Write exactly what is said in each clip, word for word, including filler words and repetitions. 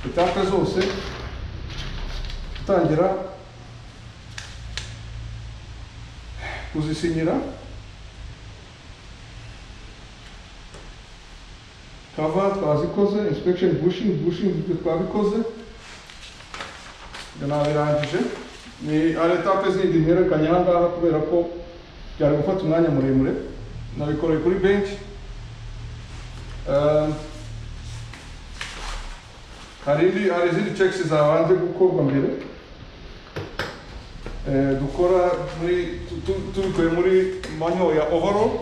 etape zose utangira kuzisinyira cover twazikoze, inspection bushing bushing twabikoze nabirangije. Ni ari etape zindi mperekanye aha ngaha kubera ko byari gufata umwanya muremure, nabikoreye kuri bench. hari izindi checks zabanze gukorwa mbere dukora muri tubikuye muri manual ya overall.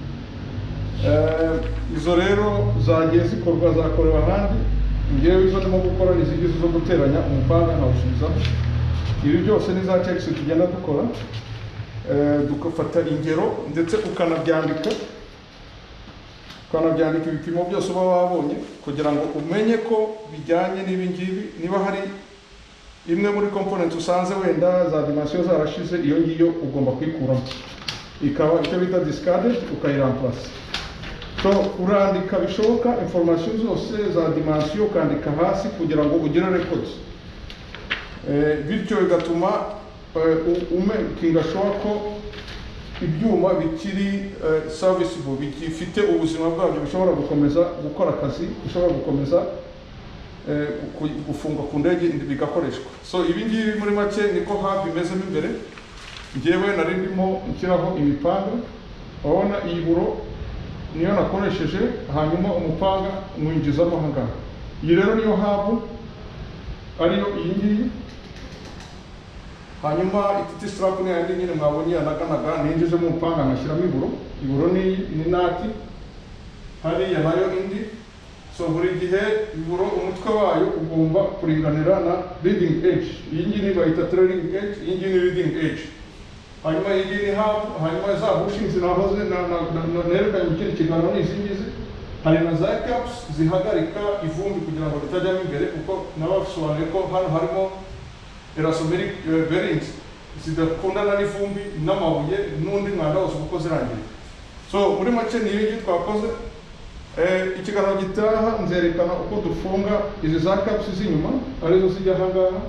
Izo rero zagiye zikorwa zakorewe ahandi, ngewe izo ndimo gukora ni izigize zo guteranya umupanga nkawusubizaho. Ibi byose ni za checks tugenda dukora, dugafata ingero ndetse ukanabyandika ukanabyandika ibipimo byose uba wabonye kugira ngo umenye ko bijyanye n'ibi ngibi. Niba hari imwe muri component usanze wenda za dimension zarashize, iyo ngiyo ugomba kuyikuramo ikaba icyo bita discarded, ukayiramplace. So urandika bishoboka information zose za dimension ukandika hasi kugira ngo ugire records. Bityo bigatuma umakinga sure ko ibyuma bikiri serviceable, bifite ubuzima bwabyo, bishobora gukomeza gukora akazi, bishobora gukomeza gufunga ku ndege bigakoreshwa. So ibi ngibi muri make niko hub imezemo imbere. Ngewe nari ndimo nshyiraho imipanga, urabona iyi buro niyo nakoresheje, hanyuma umupanga mwinjizamo aha ngaha. Iyi rero niyo hub ariyo iyi ngiyi, hanyuma ititi strap ni yandi nyine mwabonye yanaganaga ninjizemo umupanga ngashyiramo iburo. Iburo ni ni nati, hariya nayo indi. So buri gihe iburo umutwe wayo ugomba kuringanira na leading edge. Iyi ngiyi bayita trailing edge, iyi ngiyi ni leading edge. Hanyuma iyi ngiyi ni hub, hanyuma za bushings nahoze nerekanye mu kindi kiganiro ni izi ngizi. Hari na za caps zihagarika ivumbi kugira ngo ritajyamo imbere, kuko nabasobanuye ko hano harimo elastomeric bearings zidakundana n'ivumbi n'amabuye n'undi mwanda wose uko zirangira. So muri make ni ibi twakoze. Ikiganiro gitaha nzerekana uko dufunga izi za caps z'inyuma arizo zijya aha ngaha.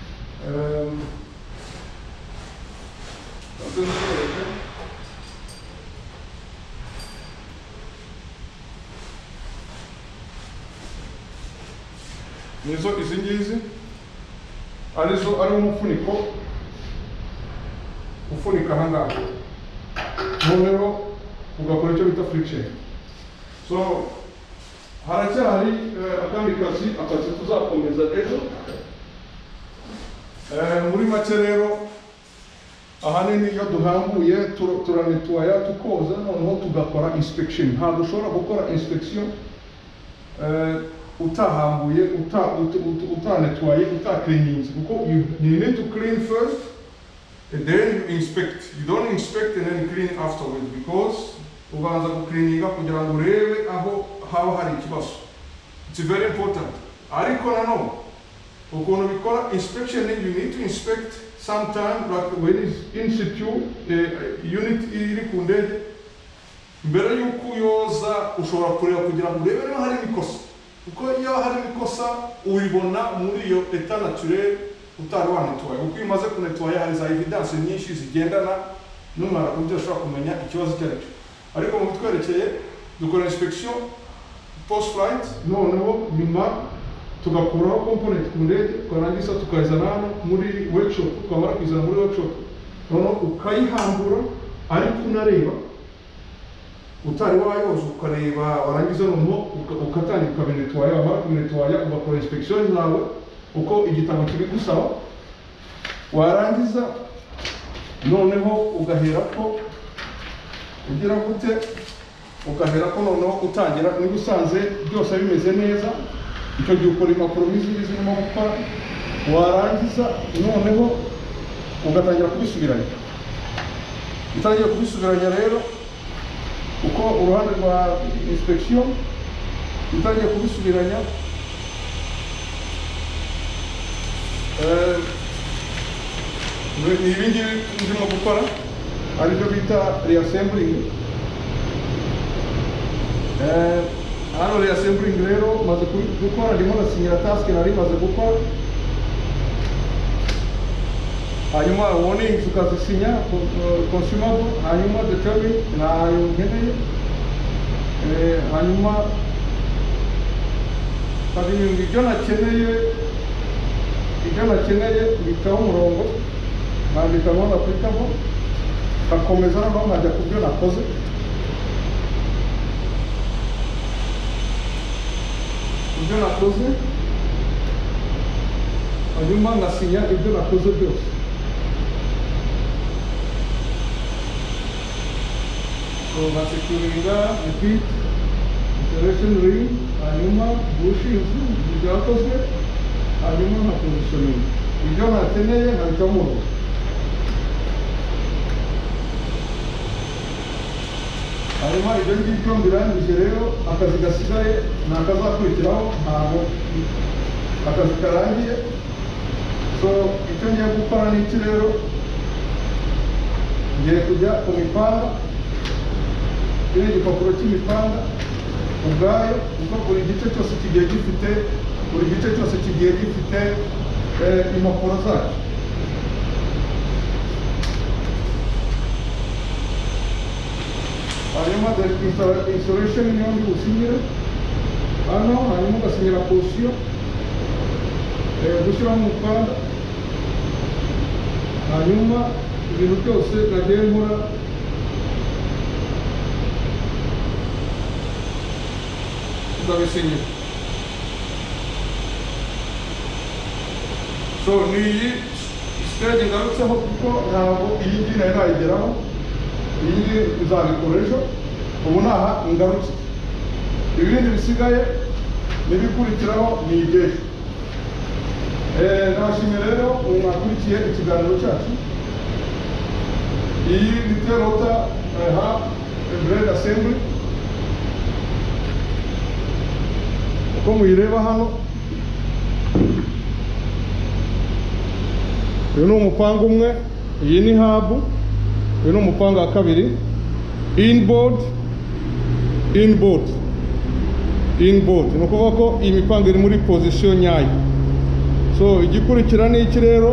Nizo izi ngizi arizo ari umufuniko ufunika aha ngaha, noneho ugakora icyo bita friction. So haracyari akandi kazi akazi tuzakomeza ejo. Muri make rero ahanini iyo duhambuye turanetwaya tukoza, noneho tugakora inspection. Ntabwo ushobora gukora inspection utahambuye, utanetwaye, utacleaninze, kuko you need to clean first and then you inspect. You don't inspect and then clean afterwards, because ubanza gucleaninga kugira ngo urebe aho haba hari ikibazo. It's very important. Ariko nanone ukuntu bikora inspection, you need to inspect sometime, like when it's in situ unit iri ku ndege, mbere y'uko uyoza ushobora kureba kugira ngo urebe niba hari imikosa, kuko iyo hari imikosa uyibona muri iyo etat naturel utari wanetwaye. Kuko iyo umaze kunetwaya hari za evidence nyinshi zigendana n'umara kubyo ushobora kumenya ikibazo icyo aricyo. Ariko mu bitwerekeye dukora inspection post flight, noneho nyuma tugakuraho component ku ndege, twarangiza tukayizana hano muri workshop. Twamara kuyizana muri workshop, noneho ukayihambura ariko unareba utari wayoza, ukareba warangiza noneho ukatangira ukabinetwaya. Wamara kubinetwaya ugakora inspection zawe uko igitabo kibigusaba, warangiza noneho ugahera ko ugira gute, ugahera ko noneho utangira. Niba usanze byose bimeze neza, icyo gihe ukora impapuro n'izindi zirimo gukora, warangiza noneho ugatangira kubisubiranya. Utangiye kubisubiranya rero uko uruhande rwa inspection utangiye kubisubiranya, ni ibi ngibi ndimo gukora, aribyo bita reassembling. hano reassembling rero maze gukora ndimo nasinyira task nari maze gukora, hanyuma warnings ukazisinya consumable, hanyuma determine nayo nkeneye, hanyuma kabiri ibyo nakeneye ibyo nakeneye bitaho umurongo nandika ngo applicable, kakomeza no nkajya ku byo nakoze, ibyo nakoze hanyuma ngasinya ibyo nakoze byose. So ngasekuringa repeat iteration ring, hanyuma bushes byakozwe, hanyuma nka positioning ibyo nakeneye nkabitaho umurongo. Hanyuma ibyo ngibyo mbirangije rero, akazi gasigaye ni akazakurikiraho, ntabwo akazi karangiye. So icyo ngiye gukora ni iki rero, ngiye kujya ku mipanga, iki ni igipapuro cy'imipanga ubwayo, kuko buri gice cyose kigiye gifite buri gice cyose kigiye gifite impapuro zacyo. Hanyuma the installation niyo ndi gusinyira hano, hanyuma ugasinyira position, gushyiraho umukanda, hanyuma ibintu byose nagiye nkora ndabisinyira. So ni iyi stage ngarutseho, kuko ntabwo iyi ngiyi nari nayigeraho, iyi ngiyi izabikora ejo, ubu naha ngarutse, ibindi bisigaye n'ibikurikiraho ni iby'ejo. Nabashimye rero mwakurikiye ikiganiro cyacu. Iyi ni Rotor blade assembly, uko muyireba hano. Uyu ni umupanga umwe, iyi ni hub, uyu ni umupanga wa kabiri, inboard inboard inboard, ni ukuvuga ko iyi mipanga iri muri position nyayo. So igikurikira ni iki rero,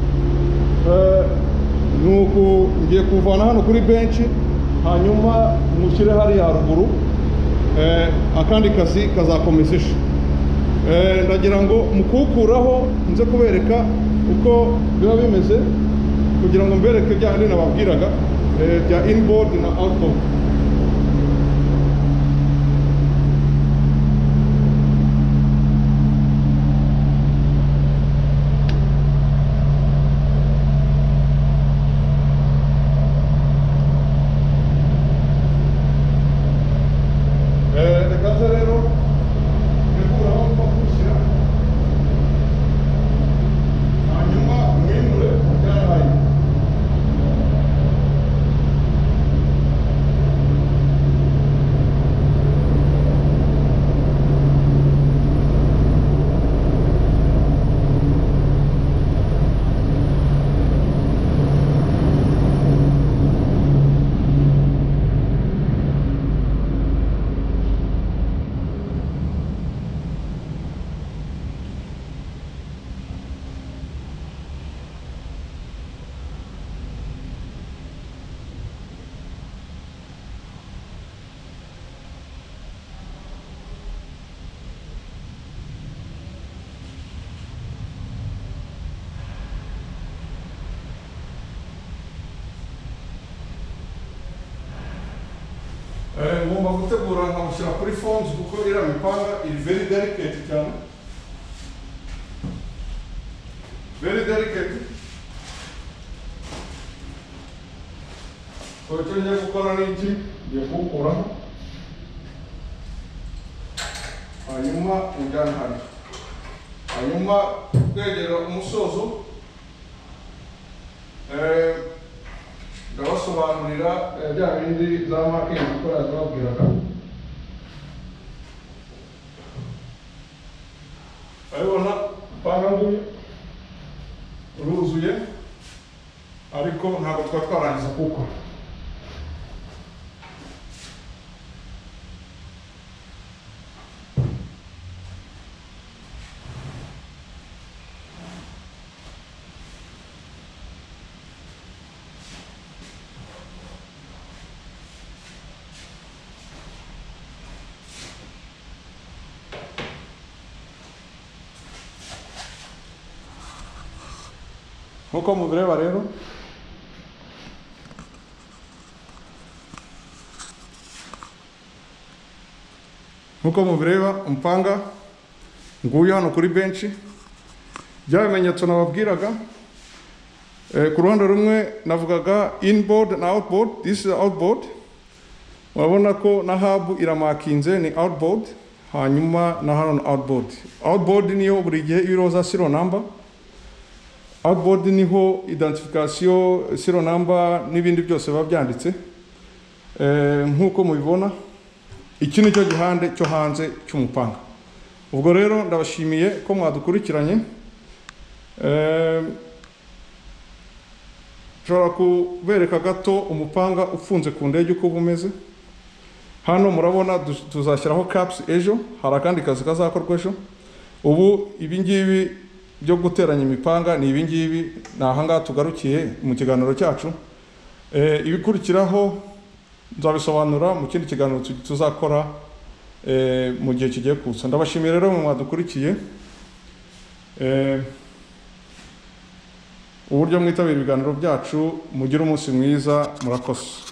nuko ngiye kuvana hano kuri bench, hanyuma mushyire hariya haruguru, akandi kazi kazakomeza ejo. Ndagira ngo mukukuraho nze kubereka uko biba bimeze, kugira ngo mbereke bya bindi nababwiraga bya inboard na outboard. ngomba gutegura nkamushyira kuri forms, kuko iriya mipanga iri very delicate cyane, very delicate. So icyo ngiye gukora ni iki, ngiye kuwukuraho, hanyuma ujyana hano, hanyuma twegera umusozo. Ndabasobanurira bya bindi za marketing uko yazababwiraga. Urabona panga nguyu uruzuye, ariko ntabwo twari twarangiza kuko. nkuko mubireba rero nkuko mubireba umupanga nguyu hano kuri benchi. Bya bimenyetso nababwiraga, eh, ku ruhande rumwe navugaga inboard na outboard. This is outboard. Wabona ko na hub iramakinze ni outboard, hanyuma na hano outboard. Outboard niyo buri gihe iroza serial number. Outboard niho identification, serial number n'ibindi byose biba byanditse. Eh, nkuko mubibona iki nicyo gihande cyo hanze cy'umupanga. Ubwo rero ndabashimiye ko mwadukurikiranye. Eh, Nshobora kubereka gato umupanga ufunze ku ndege uko bumeze. Hano murabona tuzashyiraho caps ejo, hari akandi kazi kazakorwa ejo. Ubu ibingibi byo guteranya imipanga ni ibingibi nahanga tugarukiye mu kiganiro cyacu. Eh, ibikurikiraho nzabisobanura mu kindi kiganiro tuzakora eh, mu gihe kigiye kuza. Ndabashimiye rero mu mwadukurikiye. Eh, uburyo mwitabira ibiganiro byacu, mugira umunsi mwiza, murakoze.